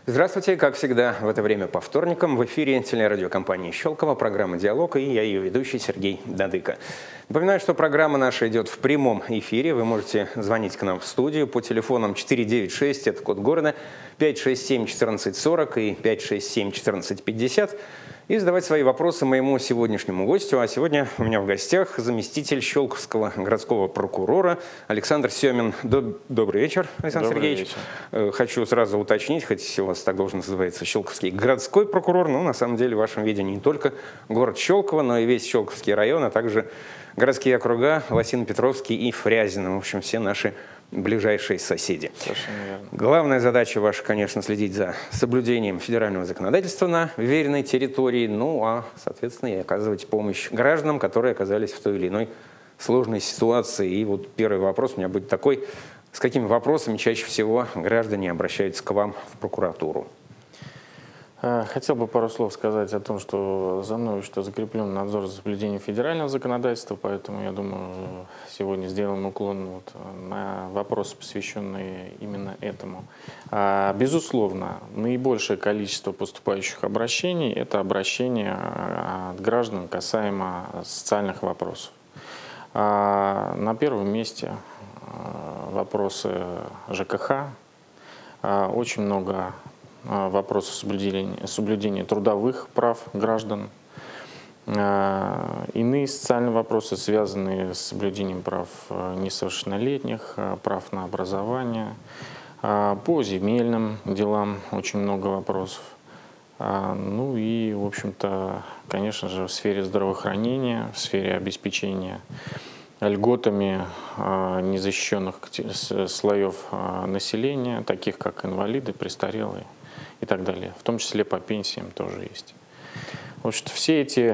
Здравствуйте, как всегда, в это время по вторникам в эфире телерадиокомпании «Щелково», программа «Диалог», и я ее ведущий Сергей Дадыко. Напоминаю, что программа наша идет в прямом эфире. Вы можете звонить к нам в студию по телефонам 496, это код города, 567-1440 и 567-1450, и задавать свои вопросы моему сегодняшнему гостю. А сегодня у меня в гостях заместитель Щелковского городского прокурора Александр Семин. Добрый вечер, Александр Сергеевич. Вечер. Хочу сразу уточнить, хоть у вас так должен называться Щелковский городской прокурор, но на самом деле в вашем видении не только город Щелково, но и весь Щелковский район, а также городские округа Лосино-Петровский и Фрязино. В общем, все наши ближайшие соседи. Совершенно верно. Главная задача ваша, конечно, следить за соблюдением федерального законодательства на веренной территории, ну а, соответственно, и оказывать помощь гражданам, которые оказались в той или иной сложной ситуации. И вот первый вопрос у меня будет такой: с какими вопросами чаще всего граждане обращаются к вам в прокуратуру? Хотел бы пару слов сказать о том, что за мной закреплен надзор за соблюдением федерального законодательства, поэтому, я думаю, сегодня сделаем уклон на вопросы, посвященные именно этому. Безусловно, наибольшее количество поступающих обращений – это обращения от граждан касаемо социальных вопросов. На первом месте вопросы ЖКХ, очень много вопросов соблюдения трудовых прав граждан, иные социальные вопросы, связанные с соблюдением прав несовершеннолетних, прав на образование, по земельным делам очень много вопросов. Ну и, в общем-то, конечно же, в сфере здравоохранения, в сфере обеспечения льготами незащищенных слоев населения, таких как инвалиды, престарелые и так далее. В том числе по пенсиям тоже есть. Вот что все эти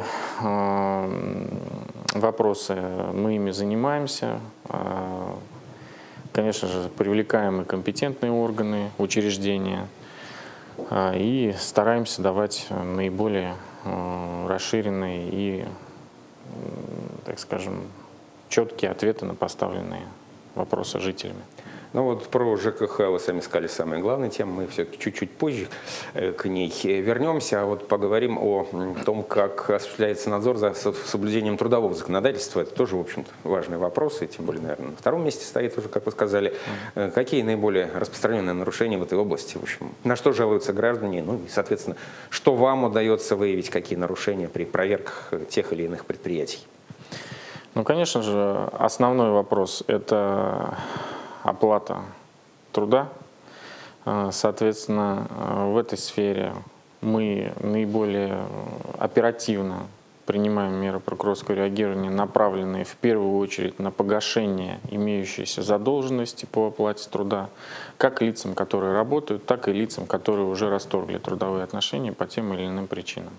вопросы, мы ими занимаемся. Конечно же, привлекаем и компетентные органы, учреждения, и стараемся давать наиболее расширенные и, так скажем, четкие ответы на поставленные вопросы жителями. Ну вот про ЖКХ вы сами сказали самые главные темы, мы все-таки чуть-чуть позже к ней вернемся, а вот поговорим о том, как осуществляется надзор за соблюдением трудового законодательства. Это тоже, в общем-то, важный вопрос, и тем более, наверное, на втором месте стоит уже, как вы сказали. Какие наиболее распространенные нарушения в этой области? В общем, на что жалуются граждане? Ну и, соответственно, что вам удается выявить, какие нарушения при проверках тех или иных предприятий? Ну, конечно же, основной вопрос – это оплата труда. Соответственно, в этой сфере мы наиболее оперативно принимаем меры прокурорского реагирования, направленные в первую очередь на погашение имеющейся задолженности по оплате труда, как лицам, которые работают, так и лицам, которые уже расторгли трудовые отношения по тем или иным причинам.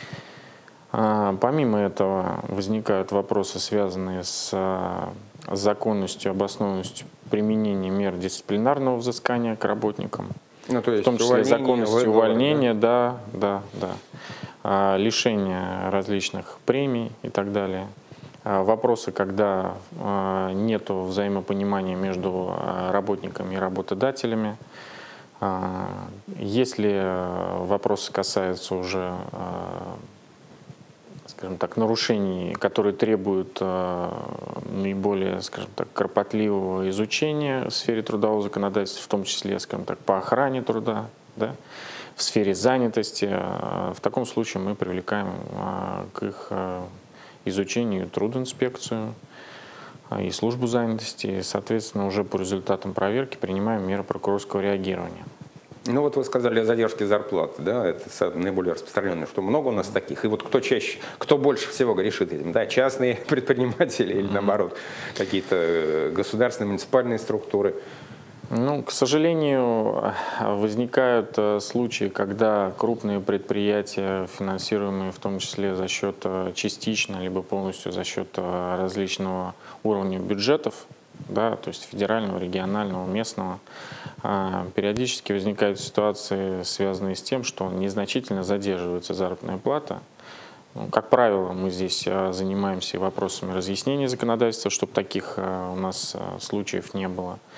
Помимо этого возникают вопросы, связанные с законностью, обоснованностью применения мер дисциплинарного взыскания к работникам, ну, то есть в том числе законностью увольнения, да, лишения различных премий и так далее. Вопросы, когда нет взаимопонимания между работниками и работодателями. Если вопросы касаются уже, скажем так, нарушений, которые требуют наиболее, скажем так, кропотливого изучения в сфере трудового законодательства, в том числе, скажем так, по охране труда, да, в сфере занятости, в таком случае мы привлекаем к их изучению трудинспекцию и службу занятости, и, соответственно, уже по результатам проверки принимаем меры прокурорского реагирования. Ну вот вы сказали о задержке зарплаты, да, это наиболее распространенное, что много у нас таких. И вот кто чаще, кто больше всего грешит этим, да, частные предприниматели или наоборот какие-то государственные, муниципальные структуры? Ну, к сожалению, возникают случаи, когда крупные предприятия, финансируемые в том числе за счет частично, либо полностью за счет различного уровня бюджетов, да, то есть федерального, регионального, местного, периодически возникают ситуации, связанные с тем, что незначительно задерживается заработная плата. Как правило, мы здесь занимаемся вопросами разъяснения законодательства, чтобы таких у нас случаев не было.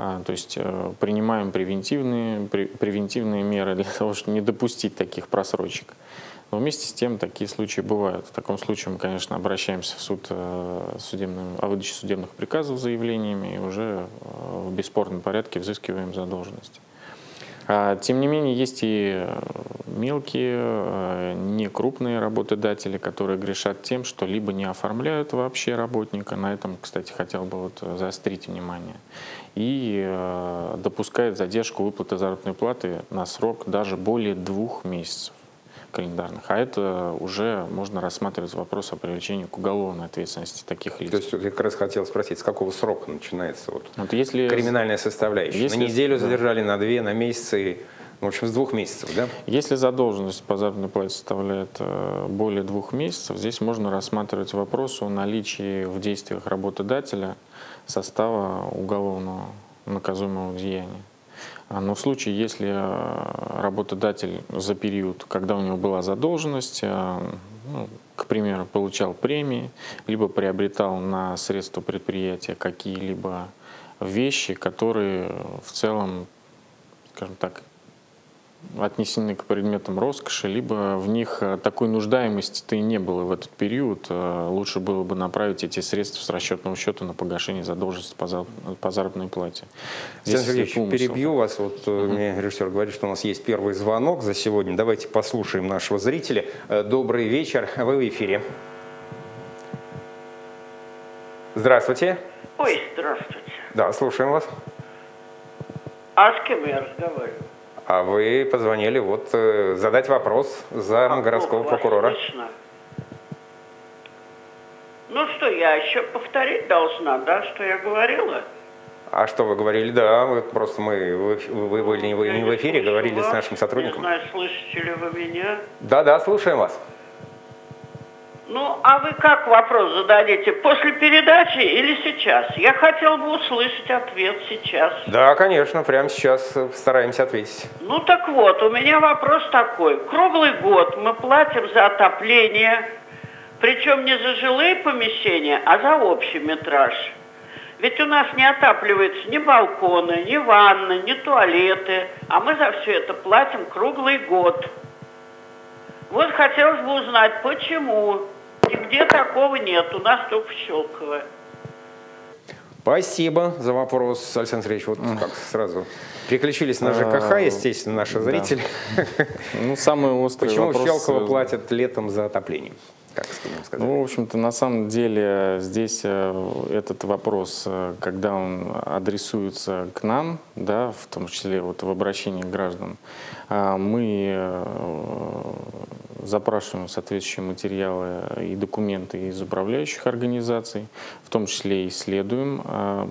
То есть принимаем превентивные меры для того, чтобы не допустить таких просрочек. Но вместе с тем такие случаи бывают. В таком случае мы, конечно, обращаемся в суд о выдаче судебных приказов с заявлениями и уже в бесспорном порядке взыскиваем задолженность. Тем не менее, есть и мелкие, некрупные работодатели, которые грешат тем, что либо не оформляют вообще работника, на этом, кстати, хотел бы заострить внимание, и допускают задержку выплаты заработной платы на срок даже более 2 месяцев календарных. А это уже можно рассматривать вопрос о привлечении к уголовной ответственности таких лиц. То есть я как раз хотел спросить, с какого срока начинается если, криминальная составляющая? Если, на неделю задержали, на 2, на месяцы, в общем, с 2 месяцев, да? Если задолженность по заработной плате составляет более 2 месяцев, здесь можно рассматривать вопрос о наличии в действиях работодателя состава уголовного наказуемого деяния. Но в случае, если работодатель за период, когда у него была задолженность, к примеру, получал премии, либо приобретал на средства предприятия какие-либо вещи, которые в целом, скажем так, отнесены к предметам роскоши, либо в них такой нуждаемости-то и не было в этот период, лучше было бы направить эти средства с расчетного счета на погашение задолженности по заработной плате. Александр Сергеевич, перебью вас. Мне режиссер говорит, что у нас есть первый звонок за сегодня. Давайте послушаем нашего зрителя. Добрый вечер, вы в эфире. Здравствуйте. Ой, здравствуйте. Да, слушаем вас. А с кем я разговариваю? А вы позвонили задать вопрос городского прокурора. Слышно? Ну что, я еще повторить должна, да, что я говорила? А что вы говорили? Да, вы были не в эфире, говорили с нашим сотрудником. Не знаю, слышите ли вы меня? Да, слушаем вас. Ну, а вы как вопрос зададите? После передачи или сейчас? Я хотела бы услышать ответ сейчас. Да, конечно, прямо сейчас стараемся ответить. Ну так вот, у меня вопрос такой. Круглый год мы платим за отопление, причем не за жилые помещения, а за общий метраж. Ведь у нас не отапливаются ни балконы, ни ванны, ни туалеты, а мы за все это платим круглый год. Вот хотелось бы узнать, почему. Нигде такого нет, у нас только в Щелково. Спасибо за вопрос, Александр Сергеевич. Как сразу переключились на ЖКХ, естественно, наши зрители. Ну, самый острый Почему вопрос... в Щелково платят летом за отопление? Как сказать? Ну, в общем-то, на самом деле здесь этот вопрос, когда он адресуется к нам, да, в том числе в обращении к гражданам, мы запрашиваем соответствующие материалы и документы из управляющих организаций, в том числе исследуем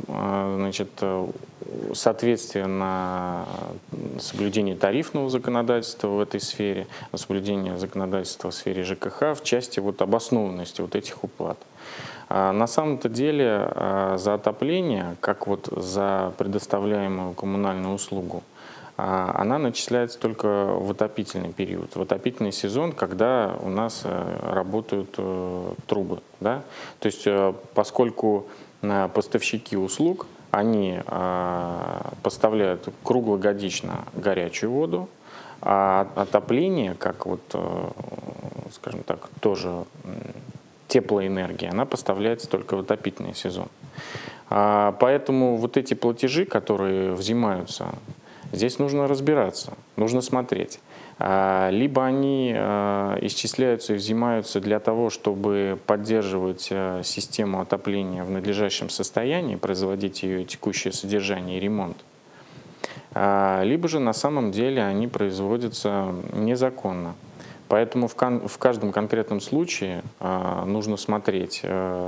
соответствие на соблюдение тарифного законодательства в этой сфере, на соблюдение законодательства в сфере ЖКХ в части обоснованности этих уплат. На самом-то деле за отопление, как за предоставляемую коммунальную услугу, она начисляется только в отопительный период, в отопительный сезон, когда у нас работают трубы. Да? То есть поскольку поставщики услуг, они поставляют круглогодично горячую воду, а отопление, как скажем так, тоже теплоэнергия, она поставляется только в отопительный сезон. Поэтому эти платежи, которые взимаются, здесь нужно разбираться, нужно смотреть. Либо они исчисляются и взимаются для того, чтобы поддерживать систему отопления в надлежащем состоянии, производить ее текущее содержание и ремонт. Либо же на самом деле они производятся незаконно. Поэтому в каждом конкретном случае нужно смотреть,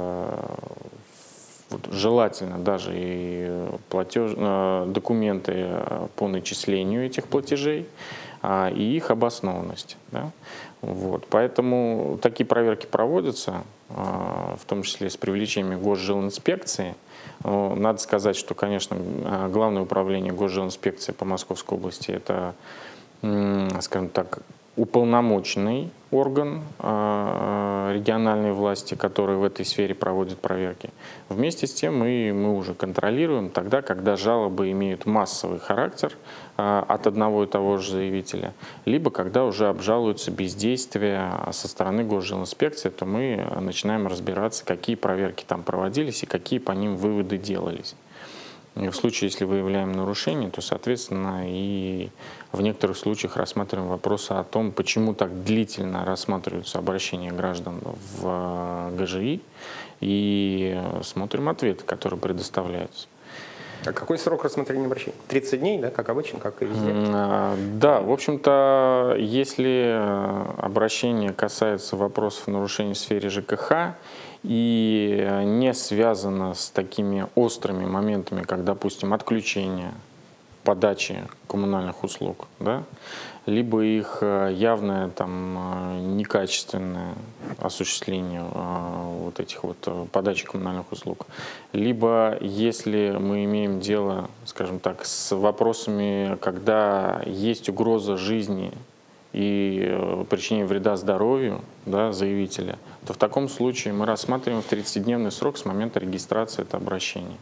желательно даже и документы по начислению этих платежей и их обоснованность. Да? Поэтому такие проверки проводятся, в том числе с привлечением госжилинспекции. Надо сказать, что, конечно, Главное управление госжилинспекции по Московской области — это, скажем так, уполномоченный орган региональной власти, который в этой сфере проводит проверки. Вместе с тем мы уже контролируем тогда, когда жалобы имеют массовый характер от одного и того же заявителя, либо когда уже обжалуются бездействия со стороны госжилинспекции, то мы начинаем разбираться, какие проверки там проводились и какие по ним выводы делались. И в случае, если выявляем нарушение, то, соответственно, и в некоторых случаях рассматриваем вопросы о том, почему так длительно рассматриваются обращения граждан в ГЖИ, и смотрим ответы, которые предоставляются. А какой срок рассмотрения обращений? 30 дней, да, как обычно, как и везде? Да, в общем-то, если обращение касается вопросов нарушений в сфере ЖКХ и не связано с такими острыми моментами, как, допустим, отключение подачи коммунальных услуг, да, либо их явное там некачественное осуществление вот этих вот подачи коммунальных услуг, либо если мы имеем дело, скажем так, с вопросами, когда есть угроза жизни и причинение вреда здоровью, да, заявителя, то в таком случае мы рассматриваем в 30-дневный срок с момента регистрации это обращение.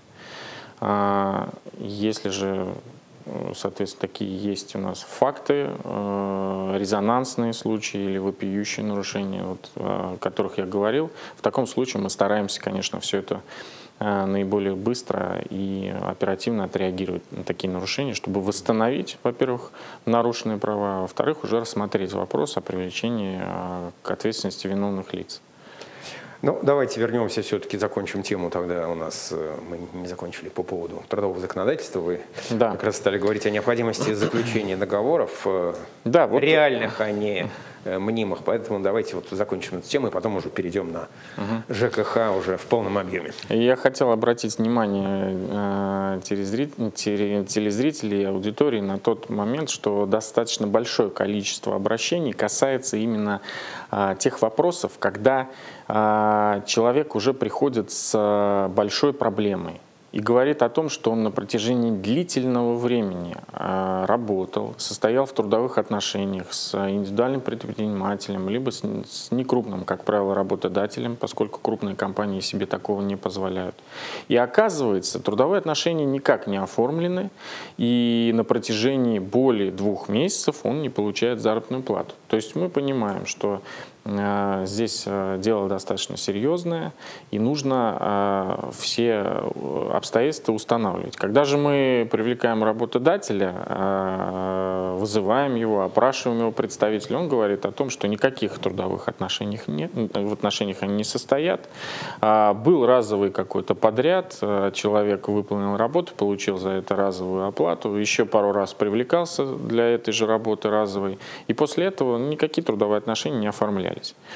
Если же, соответственно, такие есть у нас факты, резонансные случаи или вопиющие нарушения, вот, о которых я говорил, в таком случае мы стараемся, конечно, все это наиболее быстро и оперативно отреагировать на такие нарушения, чтобы восстановить, во-первых, нарушенные права, а во-вторых, уже рассмотреть вопрос о привлечении к ответственности виновных лиц. Ну, давайте вернемся, все-таки закончим тему тогда у нас, мы не закончили по поводу трудового законодательства. Вы как раз стали говорить о необходимости заключения договоров, реальных, а не мнимых. Поэтому давайте вот закончим эту тему и потом уже перейдем на ЖКХ уже в полном объеме. Я хотел обратить внимание телезрителей и аудитории на тот момент, что достаточно большое количество обращений касается именно тех вопросов, когда человек уже приходит с большой проблемой и говорит о том, что он на протяжении длительного времени работал, состоял в трудовых отношениях с индивидуальным предпринимателем, либо с некрупным, как правило, работодателем, поскольку крупные компании себе такого не позволяют. И оказывается, трудовые отношения никак не оформлены, и на протяжении более 2 месяцев он не получает заработную плату. То есть мы понимаем, что здесь дело достаточно серьезное, и нужно все обстоятельства устанавливать. Когда же мы привлекаем работодателя, вызываем его, опрашиваем его представителя, он говорит о том, что никаких трудовых отношений нет, в отношениях они не состоят. Был разовый какой-то подряд, человек выполнил работу, получил за это разовую оплату, еще пару раз привлекался для этой же работы разовой, и после этого никакие трудовые отношения не оформлялись.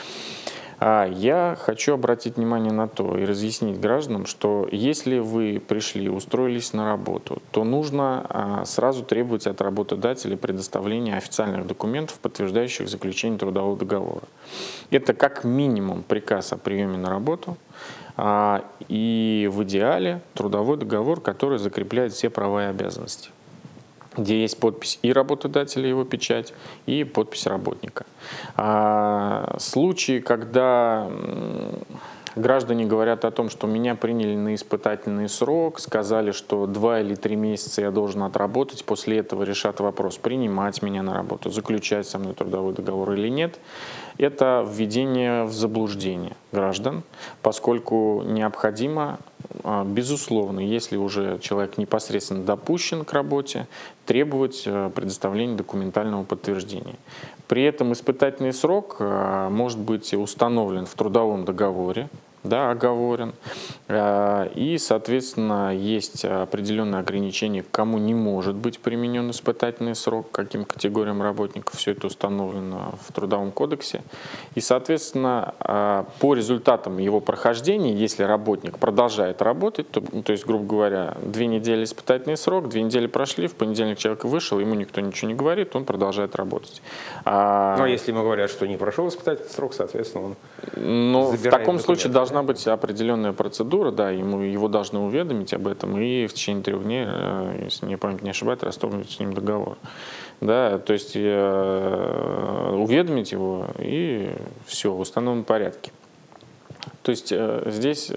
Я хочу обратить внимание на то и разъяснить гражданам, что если вы пришли, устроились на работу, то нужно сразу требовать от работодателя предоставления официальных документов, подтверждающих заключение трудового договора. Это как минимум приказ о приеме на работу и в идеале трудовой договор, который закрепляет все права и обязанности, где есть подпись и работодателя, его печать, и подпись работника. Случаи, когда граждане говорят о том, что меня приняли на испытательный срок, сказали, что 2 или 3 месяца я должен отработать, после этого решат вопрос, принимать меня на работу, заключать со мной трудовой договор или нет, это введение в заблуждение граждан, поскольку необходимо, безусловно, если уже человек непосредственно допущен к работе, требовать предоставления документального подтверждения. При этом испытательный срок может быть установлен в трудовом договоре, да, оговорен, и, соответственно, есть определенные ограничения, к кому не может быть применен испытательный срок, каким категориям работников, все это установлено в Трудовом кодексе. И, соответственно, по результатам его прохождения, если работник продолжает работать, то есть, грубо говоря, 2 недели испытательный срок, 2 недели прошли, в понедельник человек вышел, ему никто ничего не говорит, он продолжает работать. Но если ему говорят, что не прошел испытательный срок, соответственно, он в таком случае должна должна быть определенная процедура, да, его должны уведомить об этом, и в течение 3 дней, если мне память не ошибает, расторгнуть с ним договор. Да, то есть уведомить его, и все, в установленном порядке. То есть здесь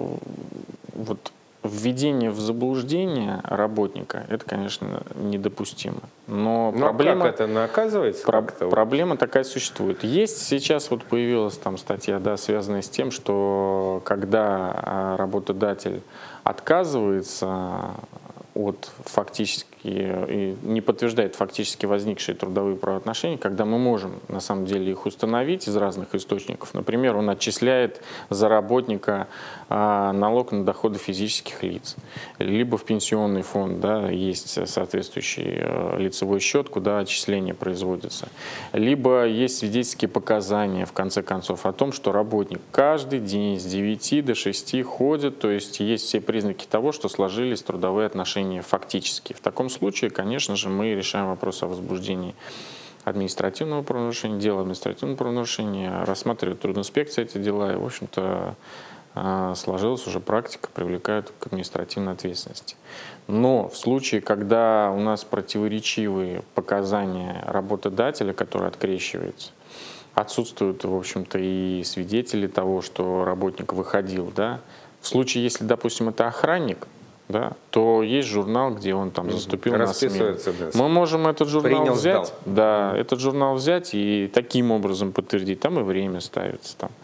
вот введение в заблуждение работника, это, конечно, недопустимо. Но проблема, как это наказывается? Проблема такая существует. Есть сейчас вот появилась там статья, да, связанная с тем, что когда работодатель отказывается от фактически и не подтверждает фактически возникшие трудовые правоотношения, когда мы можем на самом деле их установить из разных источников. Например, он отчисляет за работника налог на доходы физических лиц, либо в пенсионный фонд, да, есть соответствующий лицевой счет, куда отчисления производятся, либо есть свидетельские показания, в конце концов, о том, что работник каждый день с 9 до 6 ходит, то есть есть все признаки того, что сложились трудовые отношения фактически. В таком случае, конечно же, мы решаем вопрос о возбуждении административного правонарушения, дела административного правонарушения, рассматривает трудинспекция эти дела, и, в общем-то, сложилась уже практика, привлекают к административной ответственности. Но в случае, когда у нас противоречивые показания работодателя, который открещивается, отсутствуют, в общем-то, и свидетели того, что работник выходил, да, в случае, если, допустим, это охранник, да, то есть журнал, где он там заступил на смену. Мы можем этот журнал взять, да, этот журнал взять и таким образом подтвердить. Там и время ставится. Там.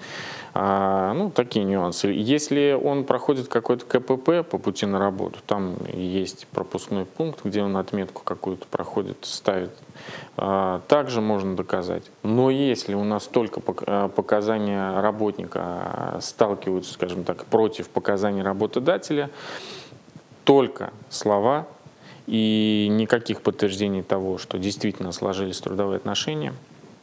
Ну, такие нюансы. Если он проходит какой-то КПП по пути на работу, там есть пропускной пункт, где он отметку какую-то проходит, ставит. Также можно доказать. Но если у нас только показания работника сталкиваются, скажем так, против показаний работодателя, только слова и никаких подтверждений того, что действительно сложились трудовые отношения,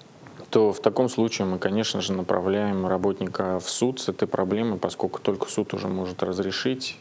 то в таком случае мы, конечно же, направляем работника в суд с этой проблемой, поскольку только суд уже может разрешить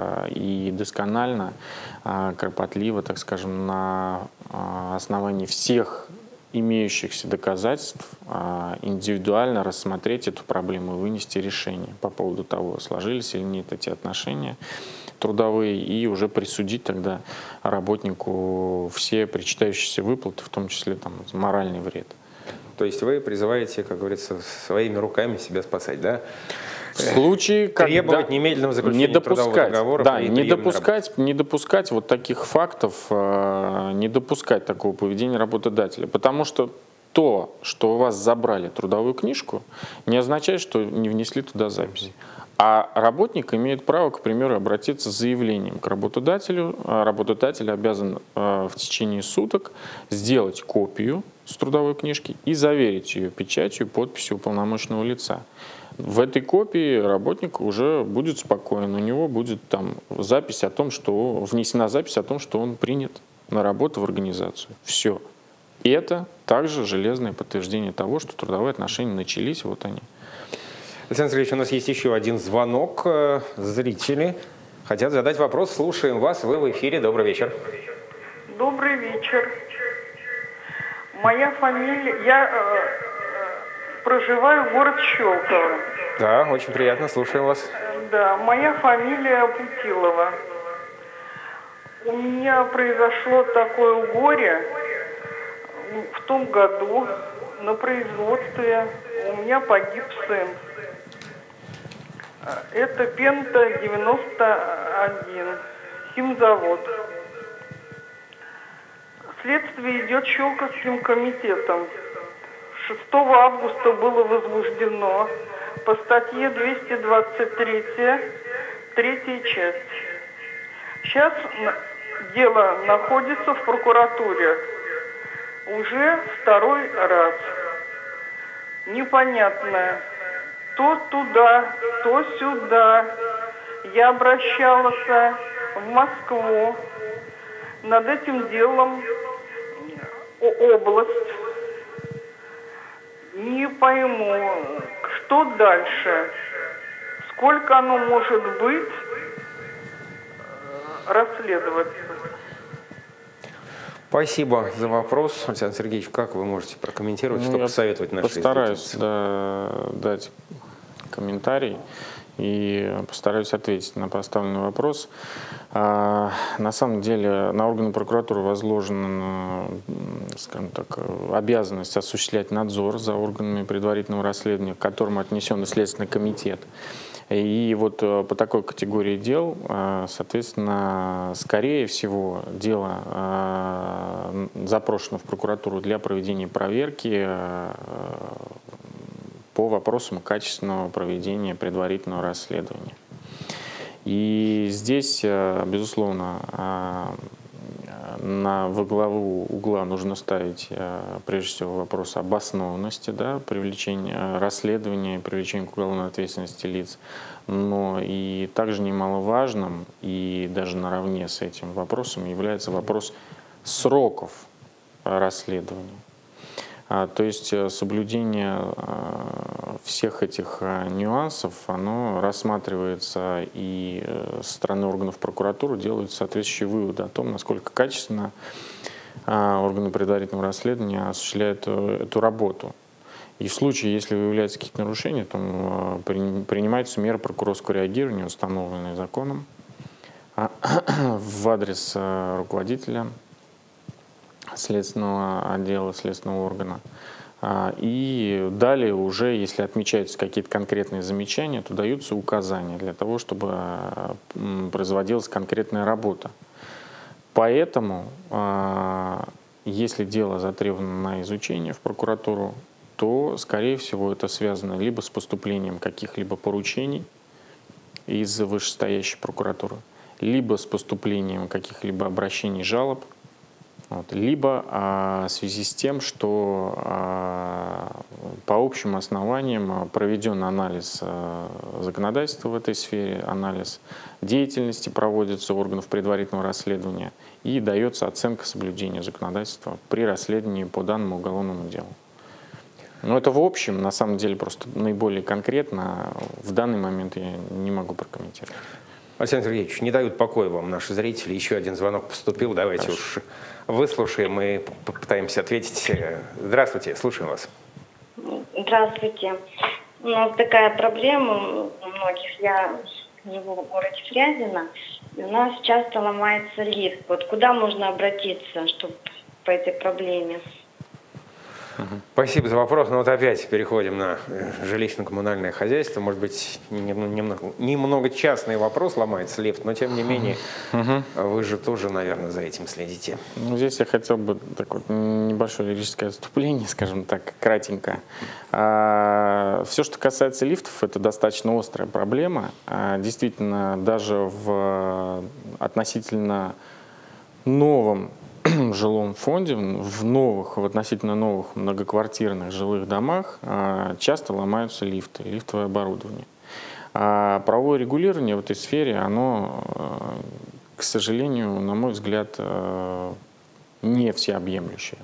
и досконально, кропотливо, так скажем, на основании всех имеющихся доказательств индивидуально рассмотреть эту проблему и вынести решение по поводу того, сложились или нет эти отношения трудовые, и уже присудить тогда работнику все причитающиеся выплаты, в том числе там, моральный вред. То есть вы призываете, как говорится, своими руками себя спасать, да? В случае, когда требовать немедленного заключения трудового договора. Да, не допускать вот таких фактов, не допускать такого поведения работодателя. Потому что то, что у вас забрали трудовую книжку, не означает, что не внесли туда запись. А работник имеет право, к примеру, обратиться с заявлением к работодателю. Работодатель обязан в течение суток сделать копию с трудовой книжки и заверить ее печатью и подписью уполномоченного лица. В этой копии работник уже будет спокоен, у него будет там запись о том, что внесена запись о том, что он принят на работу в организацию. Все. И это также железное подтверждение того, что трудовые отношения начались, вот они. Александр Сергеевич, у нас есть еще один звонок. Зрители хотят задать вопрос. Слушаем вас. Вы в эфире. Добрый вечер. Добрый вечер. Моя фамилия... Я проживаю в город Щелково. Да, очень приятно. Слушаем вас. Да, моя фамилия Путилова. У меня произошло такое горе в том году на производстве. У меня погиб сын. Это Пента-91, химзавод. Следствие идет Щелковским комитетом. 6 августа было возбуждено по статье 223, третья часть. Сейчас дело находится в прокуратуре. Уже 2-й раз. Непонятное. То туда, то сюда. Я обращалась в Москву. Над этим делом область. Не пойму, что дальше. Сколько оно может быть расследоваться. Спасибо за вопрос. Александр Сергеевич, как вы можете прокомментировать, что посоветовать нашей постараюсь дать комментарий. и постараюсь ответить на поставленный вопрос. На самом деле на органы прокуратуры возложена, скажем так, обязанность осуществлять надзор за органами предварительного расследования, к которому отнесен и Следственный комитет. И вот по такой категории дел, соответственно, скорее всего, дело запрошено в прокуратуру для проведения проверки по вопросам качественного проведения предварительного расследования. И здесь, безусловно, во главу угла нужно ставить, прежде всего, вопрос обоснованности, да, привлечения, расследования и привлечения к уголовной ответственности лиц. Но и также немаловажным, и даже наравне с этим вопросом, является вопрос сроков расследования. То есть соблюдение всех этих нюансов, оно рассматривается, и со стороны органов прокуратуры делают соответствующие выводы о том, насколько качественно органы предварительного расследования осуществляют эту работу. И в случае, если выявляются какие-то нарушения, то принимаются меры прокурорского реагирования, установленные законом, в адрес руководителя следственного отдела, следственного органа. И далее уже, если отмечаются какие-то конкретные замечания, то даются указания для того, чтобы производилась конкретная работа. Поэтому, если дело затребовано на изучение в прокуратуру, то, скорее всего, это связано либо с поступлением каких-либо поручений из вышестоящей прокуратуры, либо с поступлением каких-либо обращений, жалоб, либо в связи с тем, что по общим основаниям проведен анализ законодательства в этой сфере, анализ деятельности проводится органов предварительного расследования и дается оценка соблюдения законодательства при расследовании по данному уголовному делу. Но это в общем, на самом деле, просто наиболее конкретно в данный момент я не могу прокомментировать. Александр Сергеевич, не дают покоя вам наши зрители. Еще один звонок поступил. Давайте уж выслушаем и попытаемся ответить. Здравствуйте, слушаем вас. Здравствуйте. У нас такая проблема у многих. Я живу в городе Фрязино, и у нас часто ломается лифт. Вот куда можно обратиться, чтобы по этой проблеме? Спасибо за вопрос. Но вот опять переходим на жилищно-коммунальное хозяйство. Может быть, немного частный вопрос, ломается лифт, но тем не менее, вы же тоже, наверное, за этим следите. Ну, здесь я хотел бы такое небольшое лирическое отступление, скажем так, кратенько. Все, что касается лифтов, это достаточно острая проблема. Действительно, даже в относительно новом жилом фонде, в относительно новых многоквартирных жилых домах часто ломаются лифты, лифтовое оборудование. Правовое регулирование в этой сфере, оно, к сожалению, на мой взгляд, не всеобъемлющее.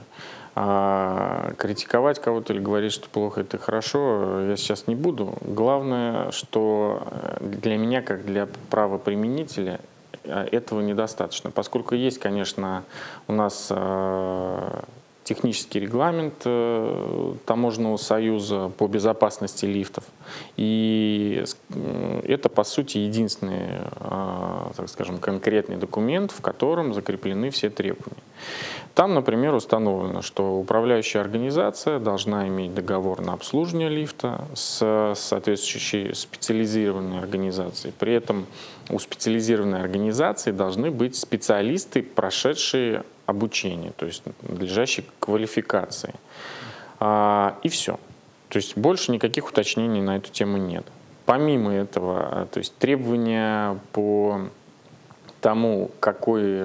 Критиковать кого-то или говорить, что плохо, это хорошо, я сейчас не буду. Главное, что для меня, как для правоприменителя, этого недостаточно, поскольку есть, конечно, у нас технический регламент Таможенного союза по безопасности лифтов, и это, по сути, единственный, так скажем, конкретный документ, в котором закреплены все требования. Там, например, установлено, что управляющая организация должна иметь договор на обслуживание лифта с соответствующей специализированной организацией. При этом у специализированной организации должны быть специалисты, прошедшие обучение, то есть надлежащей квалификации. И все. То есть больше никаких уточнений на эту тему нет. Помимо этого, то есть требования по тому, какой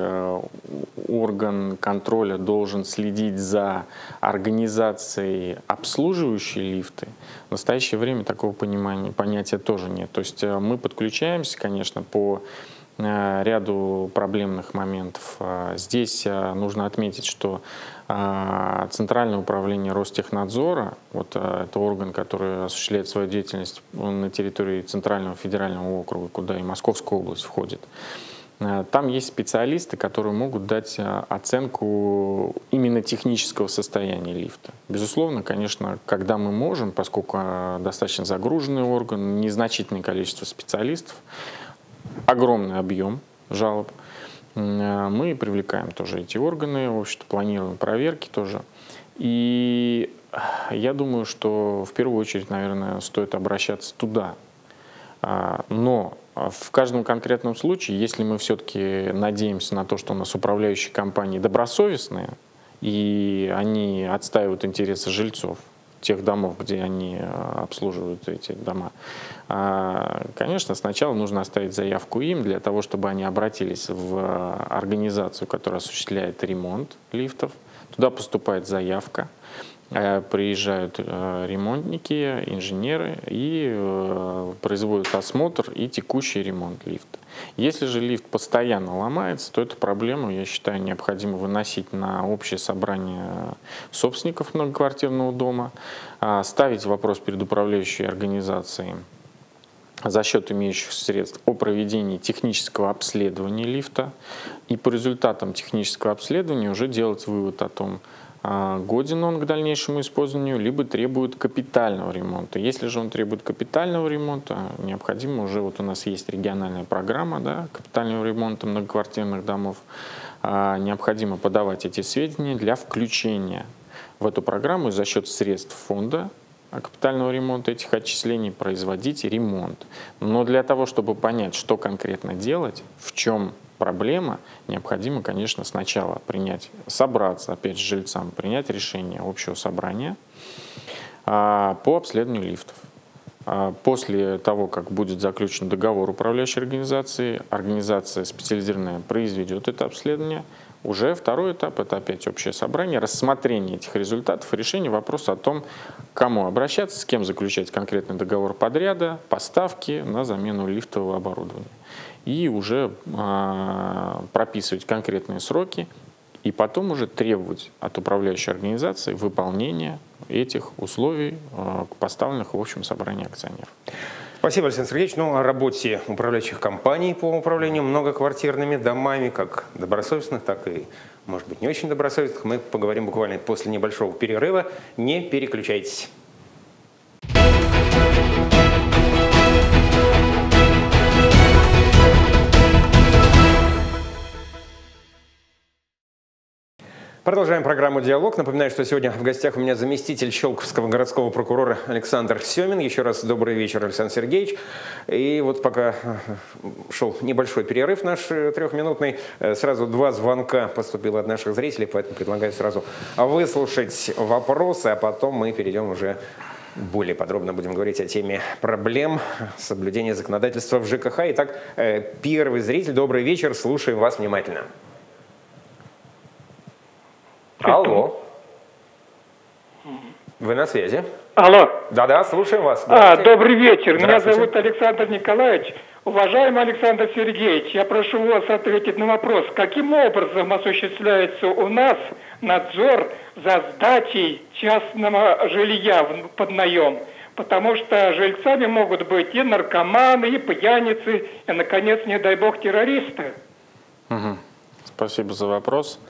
орган контроля должен следить за организацией, обслуживающей лифты, в настоящее время такого понятия тоже нет. То есть мы подключаемся, конечно, по ряду проблемных моментов. Здесь нужно отметить, что Центральное управление Ростехнадзора, вот это орган, который осуществляет свою деятельность на территории Центрального федерального округа, куда и Московская область входит, Там есть специалисты, которые могут дать оценку именно технического состояния лифта. Безусловно, конечно, когда мы можем, поскольку достаточно загруженный орган, незначительное количество специалистов, огромный объем жалоб, мы привлекаем тоже эти органы, в общем-то, планируем проверки тоже. И я думаю, что в первую очередь, наверное, стоит обращаться туда. Но в каждом конкретном случае, если мы все-таки надеемся на то, что у нас управляющие компании добросовестные, и они отстаивают интересы жильцов тех домов, где они обслуживают эти дома, конечно, сначала нужно оставить заявку им для того, чтобы они обратились в организацию, которая осуществляет ремонт лифтов. Туда поступает заявка. Приезжают ремонтники, инженеры и производят осмотр и текущий ремонт лифта. Если же лифт постоянно ломается, то эту проблему, я считаю, необходимо выносить на общее собрание собственников многоквартирного дома, ставить вопрос перед управляющей организацией за счет имеющихся средств о проведении технического обследования лифта, и по результатам технического обследования уже делать вывод о том, годен он к дальнейшему использованию, либо требует капитального ремонта. Если же он требует капитального ремонта, необходимо уже, вот у нас есть региональная программа, да, капитального ремонта многоквартирных домов, необходимо подавать эти сведения для включения в эту программу и за счет средств фонда капитального ремонта этих отчислений производить ремонт. Но для того, чтобы понять, что конкретно делать, в чем проблема, необходимо, конечно, сначала собраться, опять с жильцам, принять решение общего собрания по обследованию лифтов. После того, как будет заключен договор управляющей организации, организация специализированная произведет это обследование. Уже второй этап – это опять общее собрание, рассмотрение этих результатов и решение вопроса о том, к кому обращаться, с кем заключать конкретный договор подряда, поставки на замену лифтового оборудования. И уже прописывать конкретные сроки, и потом уже требовать от управляющей организации выполнения этих условий, поставленных в общем собрании акционеров. Спасибо, Александр Сергеевич. Ну, о работе управляющих компаний по управлению многоквартирными домами, как добросовестных, так и, может быть, не очень добросовестных, мы поговорим буквально после небольшого перерыва. Не переключайтесь. Продолжаем программу «Диалог». Напоминаю, что сегодня в гостях у меня заместитель Щелковского городского прокурора Александр Семин. Еще раз добрый вечер, Александр Сергеевич. И вот пока шел небольшой перерыв наш трехминутный, сразу два звонка поступило от наших зрителей, поэтому предлагаю сразу выслушать вопросы, а потом мы перейдем уже более подробно будем говорить о теме проблем соблюдения законодательства в ЖКХ. Итак, первый зритель, добрый вечер, слушаем вас внимательно. Алло. Вы на связи? Алло. Да-да, слушаем вас. Добрый вечер. Меня зовут Александр Николаевич. Уважаемый Александр Сергеевич, я прошу вас ответить на вопрос, каким образом осуществляется у нас надзор за сдачей частного жилья под наем? Потому что жильцами могут быть и наркоманы, и пьяницы, и, наконец, не дай бог, террористы. Спасибо за вопрос.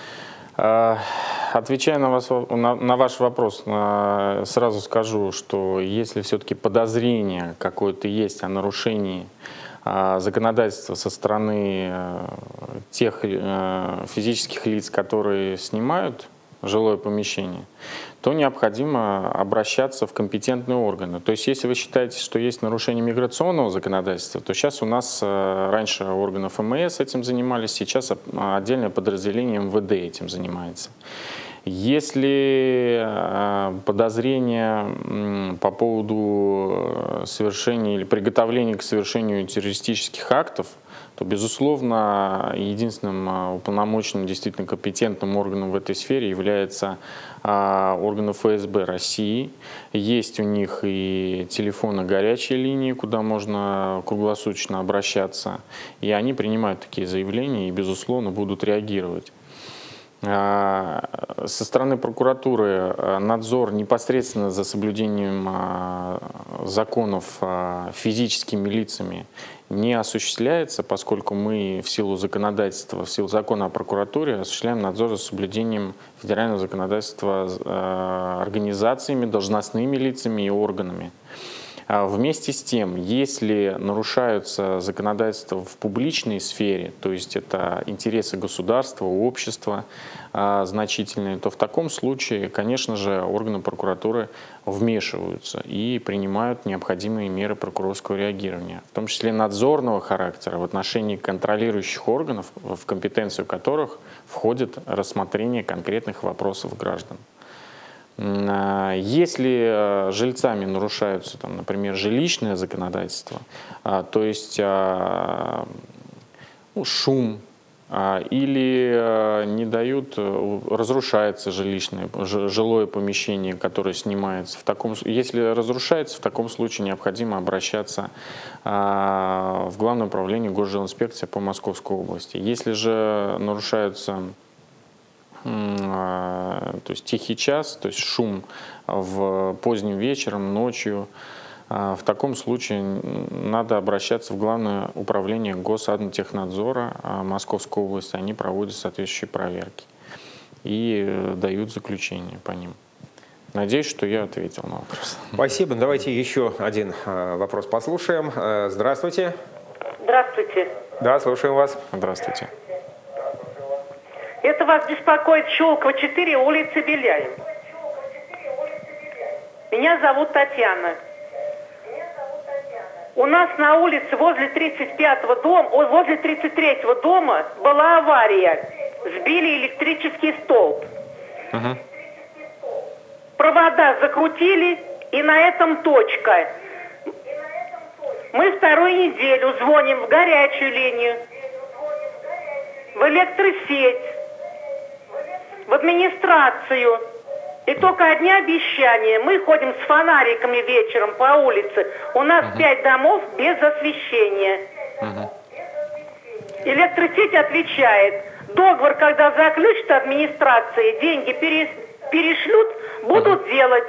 Отвечая на ваш вопрос, сразу скажу, что если все-таки подозрение какое-то есть о нарушении законодательства со стороны тех физических лиц, которые снимают жилое помещение, то необходимо обращаться в компетентные органы. То есть, если вы считаете, что есть нарушение миграционного законодательства, то сейчас у нас, раньше органов МС этим занимались, сейчас отдельное подразделение МВД этим занимается. Если подозрения по поводу совершения или приготовления к совершению террористических актов, то, безусловно, единственным уполномоченным, действительно компетентным органом в этой сфере является органы ФСБ России. Есть у них и телефоны горячей линии, куда можно круглосуточно обращаться, и они принимают такие заявления и, безусловно, будут реагировать. Со стороны прокуратуры надзор непосредственно за соблюдением законов физическими лицами не осуществляется, поскольку мы в силу законодательства, в силу закона о прокуратуре осуществляем надзор за соблюдением федерального законодательства организациями, должностными лицами и органами. Вместе с тем, если нарушаются законодательства в публичной сфере, то есть это интересы государства, общества значительные, то в таком случае, конечно же, органы прокуратуры вмешиваются и принимают необходимые меры прокурорского реагирования, в том числе надзорного характера в отношении контролирующих органов, в компетенцию которых входит рассмотрение конкретных вопросов граждан. Если жильцами нарушаются, там, например, жилищное законодательство, то есть шум или не дают, разрушается жилое помещение, которое снимается, если разрушается, в таком случае необходимо обращаться в Главное управление Госжилинспекции по Московской области. Если же нарушаются, то есть тихий час, то есть шум поздним вечером, ночью, в таком случае надо обращаться в Главное управление Госадмтехнадзора Московской области. Они проводят соответствующие проверки и дают заключение по ним. Надеюсь, что я ответил на вопрос. Спасибо. Давайте еще один вопрос послушаем. Здравствуйте. Здравствуйте. Да, слушаем вас. Здравствуйте. Это вас беспокоит Щелково, 4, улица Беляева. Меня зовут Татьяна. У нас на улице возле 35-го дома, возле 33-го дома была авария. Сбили электрический столб. Провода закрутили, и на этом точка. Мы вторую неделю звоним в горячую линию, в электросеть, в администрацию. И только одни обещания. Мы ходим с фонариками вечером по улице. У нас 5 домов без освещения. Электросеть отвечает: договор, когда заключит администрация, деньги перешлют, будут делать.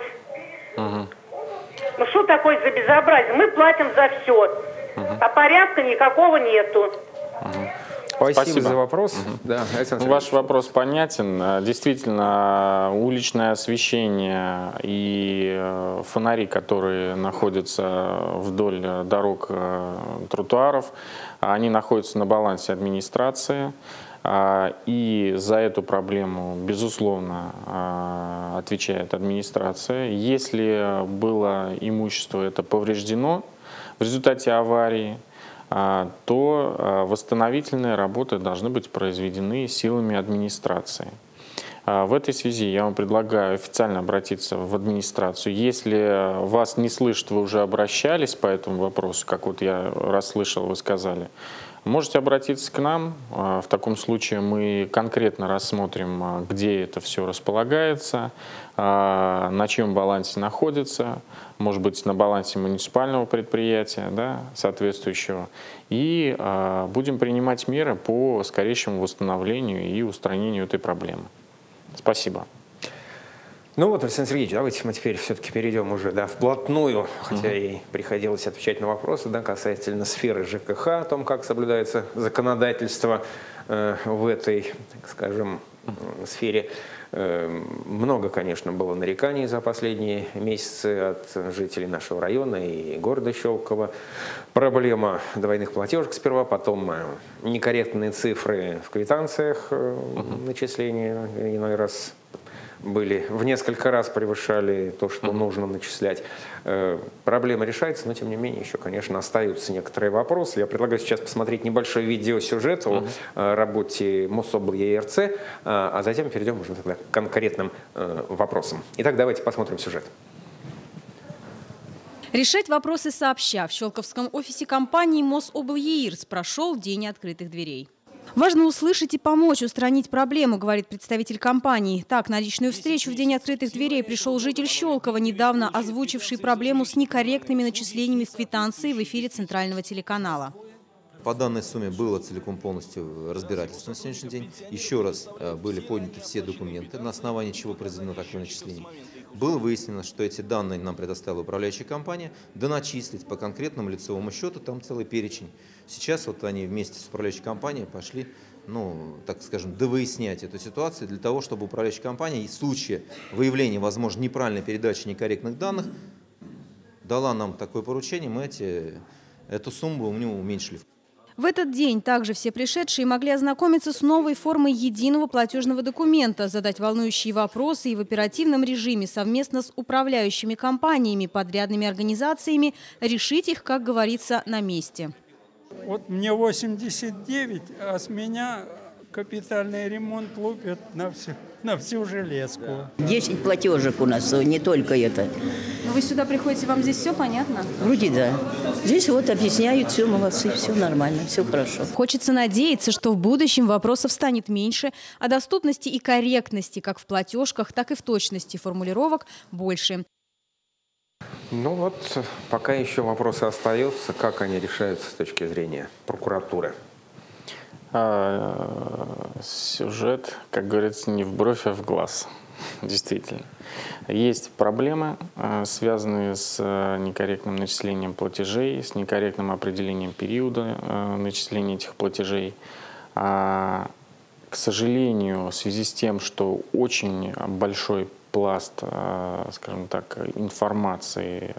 Ну что такое за безобразие? Мы платим за все, а порядка никакого нету. Спасибо за вопрос. Да, ваш вопрос понятен. Действительно, уличное освещение и фонари, которые находятся вдоль дорог, тротуаров, они находятся на балансе администрации. И за эту проблему, безусловно, отвечает администрация. Если было имущество это повреждено в результате аварии, то восстановительные работы должны быть произведены силами администрации. В этой связи я вам предлагаю официально обратиться в администрацию. Если вас не слышат, вы уже обращались по этому вопросу, как вот я расслышал, вы сказали, можете обратиться к нам. В таком случае мы конкретно рассмотрим, где это все располагается, на чьем балансе находится, может быть, на балансе муниципального предприятия, да, соответствующего, и будем принимать меры по скорейшему восстановлению и устранению этой проблемы. Спасибо. Ну вот, Александр Сергеевич, давайте мы теперь все-таки перейдем уже вплотную, хотя и приходилось отвечать на вопросы касательно сферы ЖКХ, о том, как соблюдается законодательство в этой, так скажем, сфере. Много, конечно, было нареканий за последние месяцы от жителей нашего района и города Щелково. Проблема двойных платежек сперва, потом некорректные цифры в квитанциях начисления иной раз были в несколько раз превышали то, что нужно начислять. Проблема решается, но тем не менее еще, конечно, остаются некоторые вопросы. Я предлагаю сейчас посмотреть небольшой видеосюжет о работе МосОБЛ-ЕРЦ, а затем перейдем уже тогда к конкретным вопросам. Итак, давайте посмотрим сюжет. Решать вопросы сообща. В Щелковском офисе компании МосОБЛ-ЕИРЦ прошел День открытых дверей. Важно услышать и помочь устранить проблему, говорит представитель компании. Так, на личную встречу в День открытых дверей пришел житель Щелково, недавно озвучивший проблему с некорректными начислениями в квитанции в эфире центрального телеканала. По данной сумме было целиком полностью разбирательство на сегодняшний день. Еще раз были подняты все документы, на основании чего произведено такое начисление. было выяснено, что эти данные нам предоставила управляющая компания, доначислить по конкретному лицевому счету, там целый перечень. Сейчас вот они вместе с управляющей компанией пошли, ну, так скажем, довыяснять эту ситуацию для того, чтобы управляющая компания в случае выявления, возможно, неправильной передачи некорректных данных дала нам такое поручение, мы эту сумму у него уменьшили. В этот день также все пришедшие могли ознакомиться с новой формой единого платежного документа, задать волнующие вопросы и в оперативном режиме совместно с управляющими компаниями, подрядными организациями решить их, как говорится, на месте. Вот мне 89, а с меня капитальный ремонт лупят на всю железку. 10 платежек у нас, не только это. Но вы сюда приходите, вам здесь все понятно? Вроде да. Здесь вот объясняют, все молодцы, все нормально, все хорошо. Хочется надеяться, что в будущем вопросов станет меньше, а доступности и корректности как в платежках, так и в точности формулировок больше. Ну вот, пока еще вопросы остаются, как они решаются с точки зрения прокуратуры? Сюжет, как говорится, не в бровь, а в глаз. Действительно. Есть проблемы, связанные с некорректным начислением платежей, с некорректным определением периода начисления этих платежей. К сожалению, в связи с тем, что очень большой пласт, скажем так, информации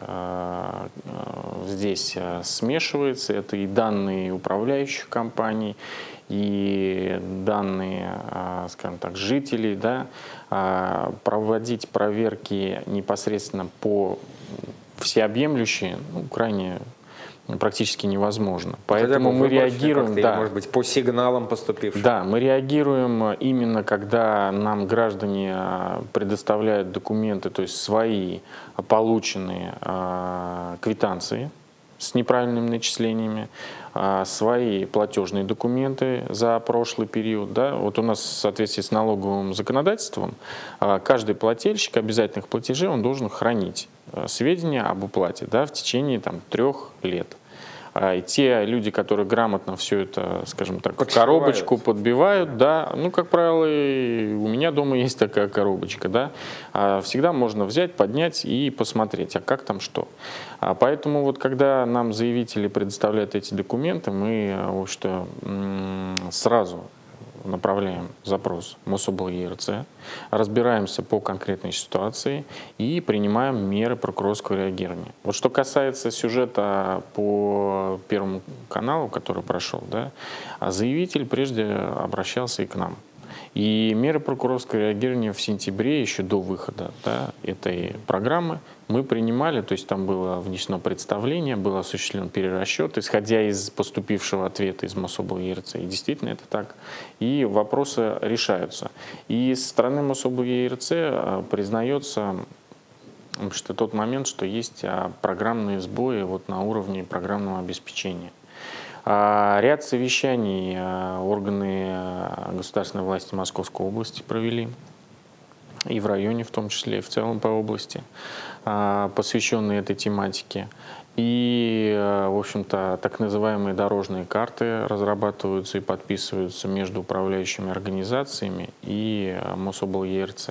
здесь смешивается, это и данные управляющих компаний, и данные, скажем так, жителей, да, проводить проверки непосредственно по всеобъемлющие, ну, крайне практически невозможно. Поэтому мы реагируем, да, может быть, по сигналам поступившим. Да, мы реагируем именно когда нам граждане предоставляют документы, то есть свои полученные квитанции с неправильными начислениями, свои платежные документы за прошлый период. Да. Вот у нас в соответствии с налоговым законодательством каждый плательщик обязательных платежей он должен хранить сведения об уплате, да, в течение 3 лет. И те люди, которые грамотно все это, скажем так, в коробочку подбивают, да, ну, как правило, и у меня дома есть такая коробочка, да, всегда можно взять, поднять и посмотреть, а как там что. Поэтому вот когда нам заявители предоставляют эти документы, мы, в общем-то, сразу направляем запрос в МосОблЕРЦ, разбираемся по конкретной ситуации и принимаем меры прокурорского реагирования. Вот что касается сюжета по Первому каналу, который прошел, да, заявитель прежде обращался и к нам. И меры прокурорского реагирования в сентябре, еще до выхода, да, этой программы, мы принимали, то есть там было внесено представление, был осуществлен перерасчет, исходя из поступившего ответа из МосОблЕРЦ. И действительно это так. И вопросы решаются. И со стороны МосОблЕРЦ признается, что тот момент, что есть программные сбои вот на уровне программного обеспечения. Ряд совещаний органы государственной власти Московской области провели, и в районе в том числе, и в целом по области, посвященные этой тематике. И, в общем-то, так называемые дорожные карты разрабатываются и подписываются между управляющими организациями и МосОблЕРЦ.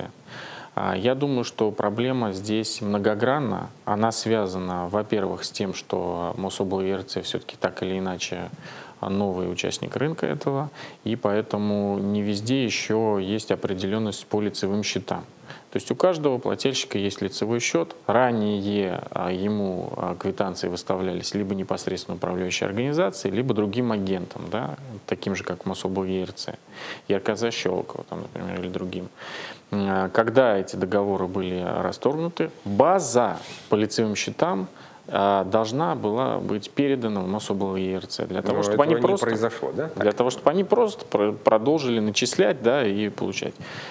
Я думаю, что проблема здесь многогранна. Она связана, во-первых, с тем, что МосОблЕРЦ все-таки так или иначе новый участник рынка этого, и поэтому не везде еще есть определенность по лицевым счетам. То есть у каждого плательщика есть лицевой счет. Ранее ему квитанции выставлялись либо непосредственно управляющей организацией, либо другим агентом, да, таким же, как МосОблЕРЦ, ЯРКЗ Щелково, там, например, или другим. Когда эти договоры были расторгнуты, база по лицевым счетам должна была быть передана в МосОблЕРЦ для того, чтобы они просто продолжили начислять, да, и получать.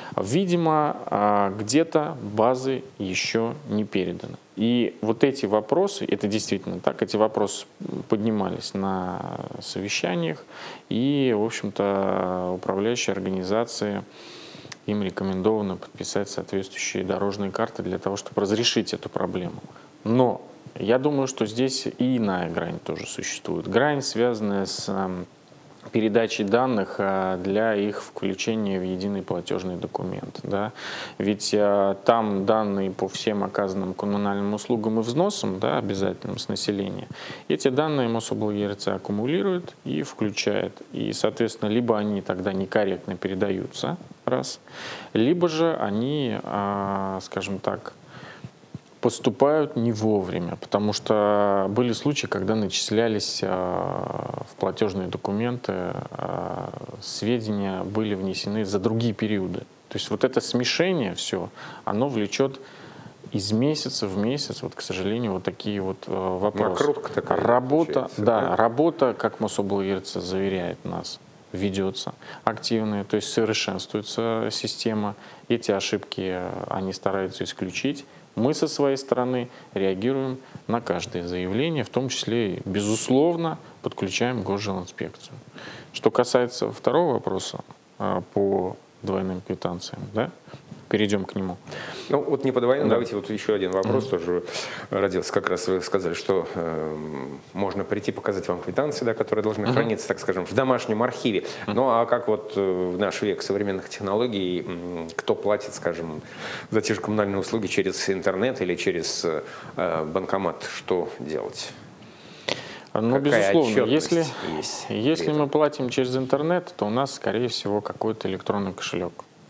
Видимо, где-то базы еще не переданы. И вот эти вопросы, это действительно так, эти вопросы поднимались на совещаниях, и, в общем-то, управляющие организации, им рекомендовано подписать соответствующие дорожные карты для того, чтобы разрешить эту проблему. Но я думаю, что здесь и иная грань тоже существует. Грань, связанная с передачи данных для их включения в единый платежный документ. Да? Ведь там данные по всем оказанным коммунальным услугам и взносам, да, обязательным с населения, эти данные МосОблГРЦ аккумулирует и включает. И, соответственно, либо они тогда некорректно передаются, раз, либо же они, скажем так, поступают не вовремя, потому что были случаи, когда начислялись в платежные документы, сведения были внесены за другие периоды. То есть вот это смешение все, оно влечет из месяца в месяц, вот, к сожалению, вот такие вот вопросы. Накрутка такая работа, да, работа, как МосОблГРЦ заверяет нас, ведется активная, то есть совершенствуется система. Эти ошибки они стараются исключить. Мы со своей стороны реагируем на каждое заявление, в том числе, безусловно, подключаем Госжилинспекцию. Что касается второго вопроса по двойным квитанциям, да, перейдем к нему. Ну вот не по двойным, давайте вот еще один вопрос тоже родился. Как раз вы сказали, что можно прийти показать вам квитанции, да, которые должны храниться, так скажем, в домашнем архиве. Ну а как вот в наш век современных технологий, кто платит, скажем, за те же коммунальные услуги через интернет или через банкомат, что делать? Ну, безусловно, если мы платим через интернет, то у нас, скорее всего, какой-то электронный кошелек.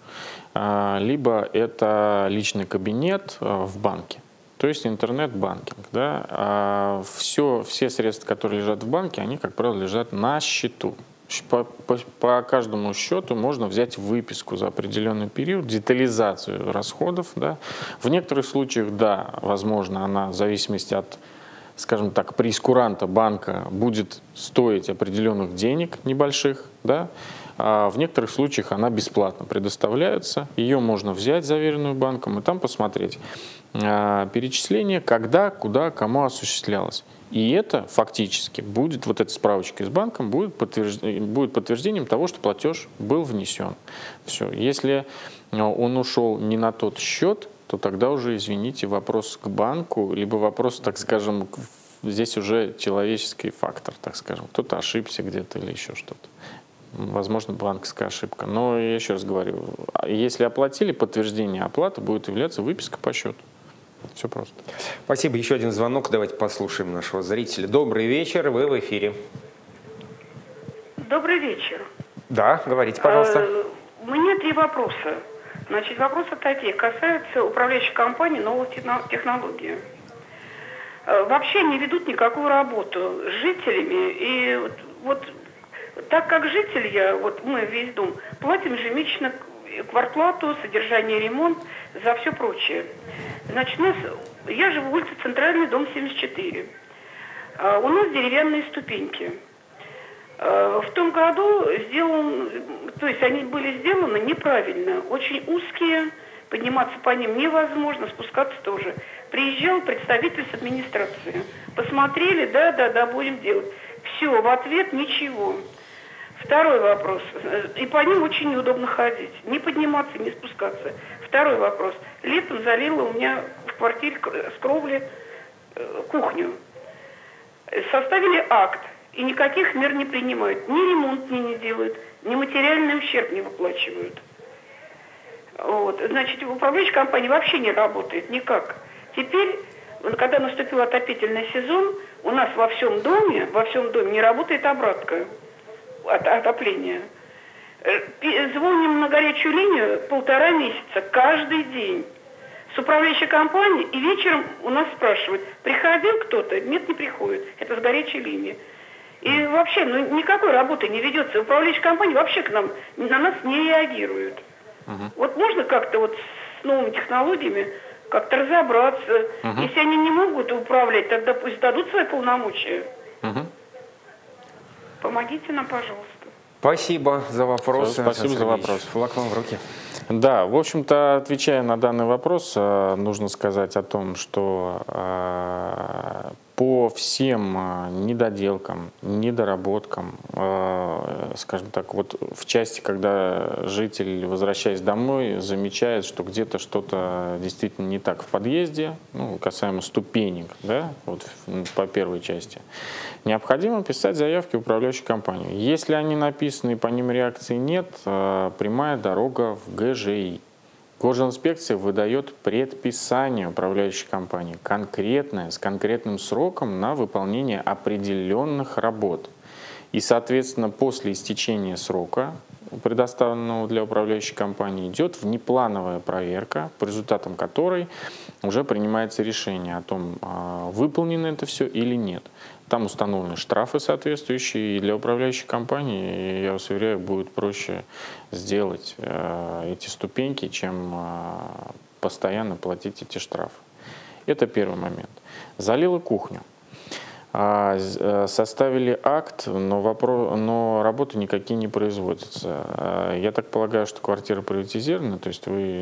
Либо это личный кабинет в банке, то есть интернет-банкинг. Да? Все средства, которые лежат в банке, они, как правило, лежат на счету. По каждому счету можно взять выписку за определенный период, детализацию расходов. Да? В некоторых случаях, да, возможно, она в зависимости от, скажем так, прейскуранта банка будет стоить определенных денег небольших, да? А в некоторых случаях она бесплатно предоставляется, ее можно взять, заверенную банком, и там посмотреть перечисление, когда, куда, кому осуществлялось. И это фактически будет, вот эта справочка из банка будет подтверждением того, что платеж был внесен. Все. Если он ушел не на тот счет, то тогда уже, извините, вопрос к банку, либо вопрос, так скажем, здесь уже человеческий фактор, так скажем. Кто-то ошибся где-то или еще что-то. Возможно, банковская ошибка. Но я еще раз говорю, если оплатили, подтверждение оплаты будет являться выписка по счету. Все просто. Спасибо. Еще один звонок. Давайте послушаем нашего зрителя. Добрый вечер. Вы в эфире. Добрый вечер. Да, говорите, пожалуйста. У меня 3 вопроса. Значит, вопросы такие. Касаются управляющей компании новых технологий. Вообще не ведут никакую работу с жителями. И вот так как житель я, вот мы весь дом, платим ежемесячно квартплату, содержание, ремонт, за все прочее. Значит, я живу в улице Центральный, дом 74. У нас деревянные ступеньки. В том году то есть они были сделаны неправильно, очень узкие, подниматься по ним невозможно, спускаться тоже. Приезжал представитель с администрации, посмотрели, да, будем делать. Все, в ответ ничего. Второй вопрос. И по ним очень неудобно ходить. Не подниматься, не спускаться. Второй вопрос. Летом залило у меня в квартире с кровли кухню. Составили акт. И никаких мер не принимают. Ни ремонт мне не делают, ни материальный ущерб не выплачивают. Вот. Значит, управляющая компания вообще не работает никак. Теперь, когда наступил отопительный сезон, у нас во всем доме не работает обратка. Отопление. Звоним на горячую линию 1,5 месяца, каждый день. С управляющей компанией, и вечером у нас спрашивают, приходил кто-то? Нет, не приходит. Это с горячей линии. И вообще, никакой работы не ведется. Управляющая компания вообще на нас не реагирует. Вот можно как-то вот с новыми технологиями как-то разобраться. Если они не могут управлять, тогда пусть дадут свои полномочия. Помогите нам, пожалуйста. Спасибо за вопросы. Спасибо за вопрос. Флаг вам в руки. Да, в общем-то, отвечая на данный вопрос, нужно сказать о том, что по всем недоделкам, недоработкам, скажем так, вот в части, когда житель, возвращаясь домой, замечает, что где-то что-то действительно не так в подъезде, ну, касаемо ступенек, да, вот по первой части, необходимо писать заявки в управляющую компанию. Если они написаны и по ним реакции нет, прямая дорога в ГЖИ. Госинспекция выдает предписание управляющей компании, конкретное, с конкретным сроком на выполнение определенных работ. И, соответственно, после истечения срока, предоставленного для управляющей компании, идет внеплановая проверка, по результатам которой уже принимается решение о том, выполнено это все или нет. Там установлены штрафы соответствующие, и для управляющей компании, я вас уверяю, будет проще сделать эти ступеньки, чем постоянно платить эти штрафы. Это первый момент. Залила кухню. Составили акт, но работы никакие не производятся. Я так полагаю, что квартира приватизирована, то есть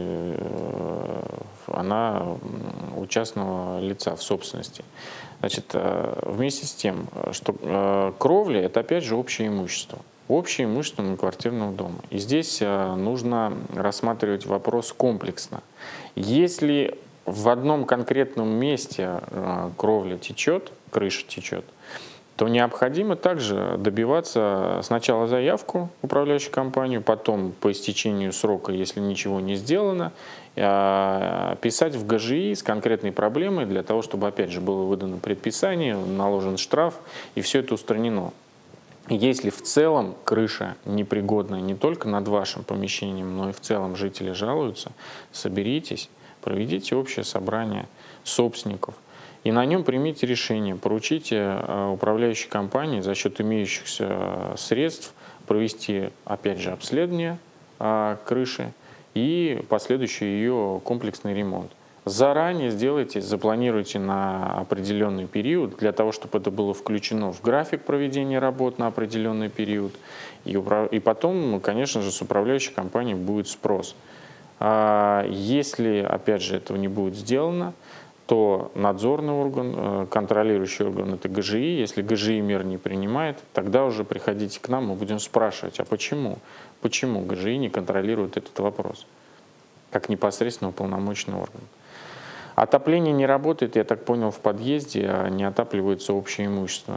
она у частного лица в собственности. Значит, вместе с тем, что кровля – это опять же общее имущество. Общее имущество многоквартирного дома. И здесь нужно рассматривать вопрос комплексно. Если в одном конкретном месте кровля течет, крыша течет, то необходимо также добиваться сначала заявку в управляющую компанию, потом по истечению срока, если ничего не сделано, писать в ГЖИ с конкретной проблемой для того, чтобы опять же было выдано предписание, наложен штраф и все это устранено. Если в целом крыша непригодна не только над вашим помещением, но и в целом жители жалуются, соберитесь, проведите общее собрание собственников и на нем примите решение, поручите управляющей компании за счет имеющихся средств провести, опять же, обследование крыши и последующий ее комплексный ремонт. Заранее сделайте, запланируйте на определенный период, для того, чтобы это было включено в график проведения работ на определенный период. И потом, конечно же, с управляющей компанией будет спрос. Если, опять же, этого не будет сделано, то надзорный орган, контролирующий орган — это ГЖИ. Если ГЖИ мер не принимает, тогда уже приходите к нам, мы будем спрашивать, а почему? Почему ГЖИ не контролирует этот вопрос, как непосредственно уполномоченный орган? Отопление не работает, я так понял, в подъезде, а не отапливается общее имущество.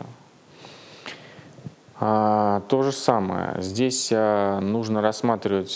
То же самое. Здесь нужно рассматривать,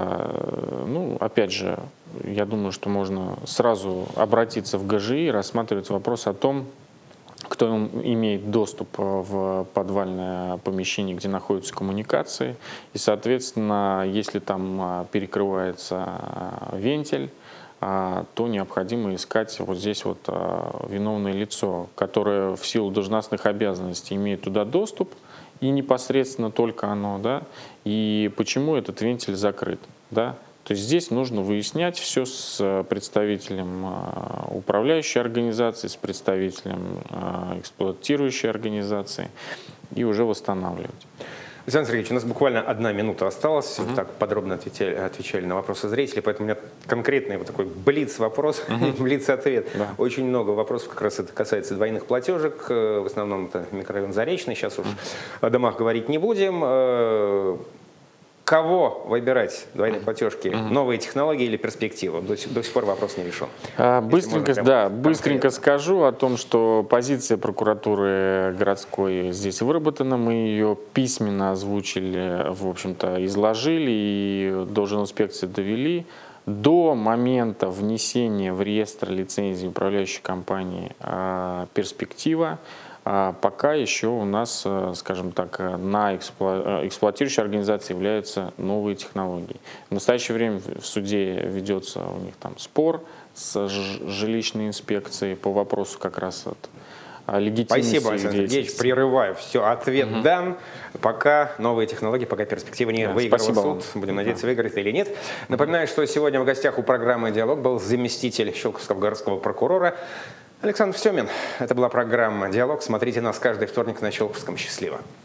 ну, опять же, я думаю, что можно сразу обратиться в ГЖИ и рассматривать вопрос о том, кто имеет доступ в подвальное помещение, где находятся коммуникации. И, соответственно, если там перекрывается вентиль, то необходимо искать вот здесь вот виновное лицо, которое в силу должностных обязанностей имеет туда доступ, и непосредственно только оно, да, и почему этот вентиль закрыт, да. То есть здесь нужно выяснять все с представителем управляющей организации, с представителем эксплуатирующей организации и уже восстанавливать. Александр Сергеевич, у нас буквально 1 минута осталась. Так подробно отвечали на вопросы зрителей, поэтому у меня конкретный вот такой блиц-вопрос, блиц-ответ. Да. Очень много вопросов, как раз это касается двойных платежек. В основном это микрорайон Заречный. Сейчас уж о домах говорить не будем. Кого выбирать двойные платежки? Новые технологии или перспективы? До сих пор вопрос не решен. Быстренько скажу о том, что позиция прокуратуры городской здесь выработана. Мы ее письменно озвучили, в общем-то, изложили и до инспекции довели. До момента внесения в реестр лицензии управляющей компании перспектива. Пока еще у нас, скажем так, на эксплуатирующей организации являются новые технологии. В настоящее время в суде ведется у них там спор с жилищной инспекцией по вопросу как раз от легитимности. Спасибо, Александр Сергеевич. Прерываю. Все, ответ дан. Пока новые технологии, пока перспективы не выиграл суд. Будем надеяться, выиграет или нет. Напоминаю, что сегодня в гостях у программы «Диалог» был заместитель Щелковского городского прокурора Александр Семин. Это была программа «Диалог». Смотрите нас каждый вторник на Щелковском. Счастливо.